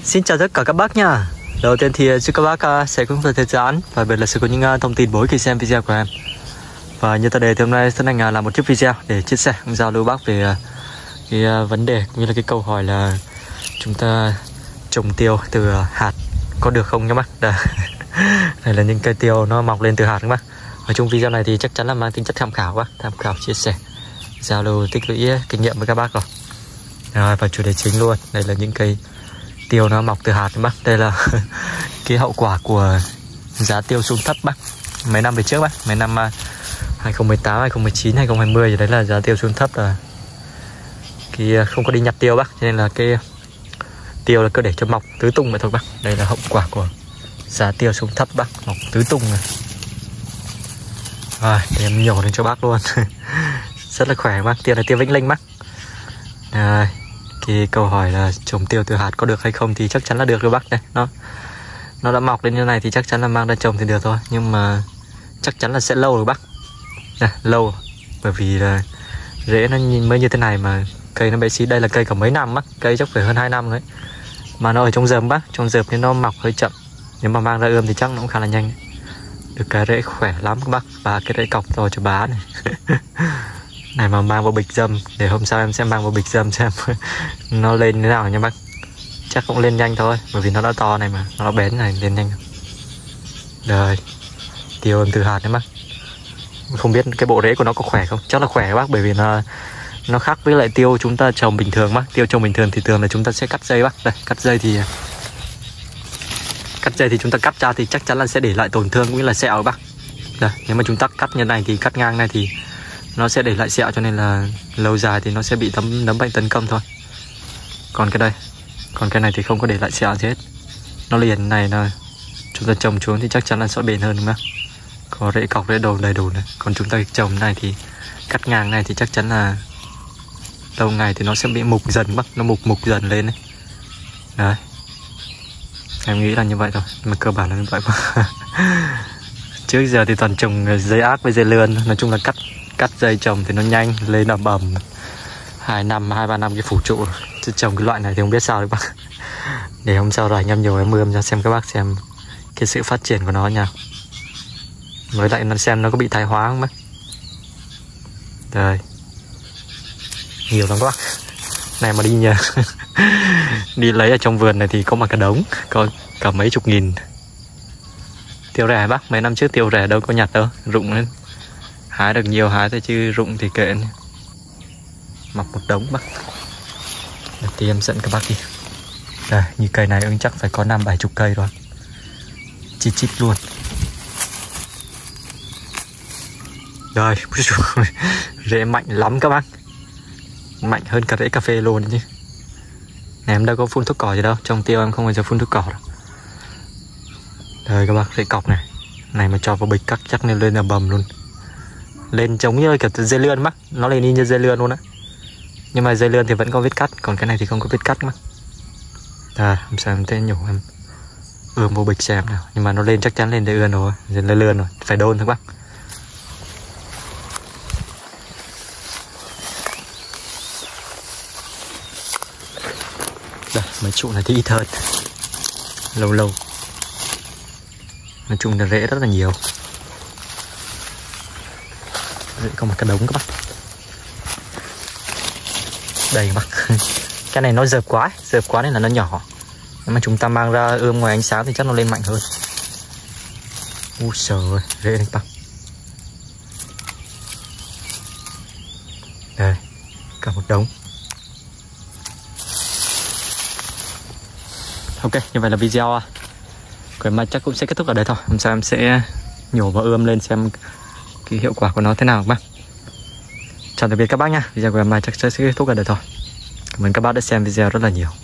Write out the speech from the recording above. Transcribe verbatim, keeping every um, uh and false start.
Xin chào tất cả các bác nha. Đầu tiên thì chúc các bác uh, sẽ có một thời gian và biệt là sẽ có những uh, thông tin bổ ích khi xem video của em. Và như tựa đề thì hôm nay Sơn Anh uh, làm một chiếc video để chia sẻ giao lưu bác về uh, cái uh, vấn đề cũng như là cái câu hỏi là chúng ta trồng tiêu từ uh, hạt có được không các bác. Đây là những cây tiêu nó mọc lên từ hạt các bác. Ở trong video này thì chắc chắn là mang tính chất tham khảo bác, tham khảo chia sẻ giao lưu tích lũy kinh nghiệm với các bác rồi. Rồi và chủ đề chính luôn, đây là những cây tiêu nó mọc từ hạt các bác. Đây là cái hậu quả của giá tiêu xuống thấp bác. Mấy năm về trước bác, mấy năm hai không một tám, hai không một chín, hai không hai mươi thì đấy là giá tiêu xuống thấp là cái không có đi nhặt tiêu bác, cho nên là cái tiêu là cứ để cho mọc tứ tung vậy thôi bác. Đây là hậu quả của giá tiêu xuống thấp bác, mọc tứ tung này. Rồi, để em nhổ lên cho bác luôn. Rất là khỏe bác, tiêu này tiêu Vĩnh Linh bác. Đây, cái câu hỏi là trồng tiêu từ hạt có được hay không thì chắc chắn là được rồi bác. Đây, nó nó đã mọc lên như này thì chắc chắn là mang ra trồng thì được thôi, nhưng mà chắc chắn là sẽ lâu rồi bác. Này, lâu, bởi vì là rễ nó mới như thế này mà cây nó bé xí. Đây là cây cả mấy năm bác, cây chắc phải hơn hai năm rồi đấy. Mà nó ở trong rơm bác, trong rơm nên nó mọc hơi chậm. Nếu mà mang ra ươm thì chắc nó cũng khá là nhanh. Được cái rễ khỏe lắm các bác, và cái rễ cọc to cho bá này. Này mà mang vào bịch dâm, để hôm sau em sẽ mang vào bịch dâm xem nó lên thế nào nha bác. Chắc cũng lên nhanh thôi, bởi vì nó đã to này mà, nó bén này, lên nhanh. Đời, tiêu em từ hạt đấy bác. Không biết cái bộ rễ của nó có khỏe không? Chắc là khỏe bác, bởi vì nó nó khác với lại tiêu chúng ta trồng bình thường bác. Tiêu trồng bình thường thì thường là chúng ta sẽ cắt dây bác. Đây, cắt dây thì Cắt dây thì chúng ta cắt ra thì chắc chắn là sẽ để lại tổn thương cũng như là sẹo bác. Đây, nếu mà chúng ta cắt như này thì cắt ngang này thì nó sẽ để lại sẹo, cho nên là lâu dài thì nó sẽ bị nấm nấm bệnh tấn công thôi. Còn cái đây, còn cái này thì không có để lại sẹo gì hết. Nó liền này là chúng ta trồng xuống thì chắc chắn là sẽ bền hơn đúng không? Có rễ cọc rễ đồ đầy đủ này. Còn chúng ta trồng này thì cắt ngang này thì chắc chắn là lâu ngày thì nó sẽ bị mục dần bác, nó mục mục dần lên đấy. Đấy, em nghĩ là như vậy thôi, mà cơ bản là như vậy. Trước giờ thì toàn trồng dây ác với dây lươn, nói chung là cắt cắt dây trồng thì nó nhanh lên ầm ầm, hai năm hai ba năm cái phủ trụ. Chứ trồng cái loại này thì không biết sao đấy bác. Để hôm sau rảnh em nhiều em ươm ra xem các bác xem cái sự phát triển của nó nha, với lại nó xem nó có bị thái hóa không bác. Đây, nhiều lắm các bác. Này mà đi nhờ đi lấy ở trong vườn này thì có mà cả đống, có cả mấy chục nghìn. Tiêu rẻ bác, mấy năm trước tiêu rẻ đâu có nhặt đâu, rụng lên. Hái được nhiều hái thôi chứ rụng thì kệ. Mọc một đống bác. Để tí em dẫn các bác đi. Đây, như cây này ứng chắc phải có năm bảy chục cây rồi, chít chít luôn. Đây, rễ mạnh lắm các bác, mạnh hơn cả rễ cà phê luôn chứ. Này em đâu có phun thuốc cỏ gì đâu, trong tiêu em không bao giờ phun thuốc cỏ đâu. Đây các bác, rễ cọc này. Này mà cho vào bịch cắt chắc nên lên là bầm luôn. Lên giống như kiểu dây lươn bác, nó lên y như dây lươn luôn á. Nhưng mà dây lươn thì vẫn có vết cắt, còn cái này thì không có vết cắt bác. Đây, em xem em thấy nhổ em ươm vô bịch xem nào. Nhưng mà nó lên chắc chắn lên dây lươn rồi, dây lươn rồi, phải đôn thôi bác. Đây, mấy trụ này thì ít hơn, lâu lâu. Nói chung là rễ rất là nhiều, rễ có một cái đống các bác. Đây các bác. Cái này nó dợp quá, dợp quá nên là nó nhỏ. Nếu mà chúng ta mang ra ươm ngoài ánh sáng thì chắc nó lên mạnh hơn. Ui trời ơi, rễ này các bác. Đây, cả một đống. Ok, như vậy là video của em chắc cũng sẽ kết thúc ở đây thôi. Hôm sau em sẽ nhổ và ươm lên xem cái hiệu quả của nó thế nào các bác. Chào tạm biệt các bác nha. Video của em chắc sẽ kết thúc ở đây thôi. Cảm ơn các bác đã xem video rất là nhiều.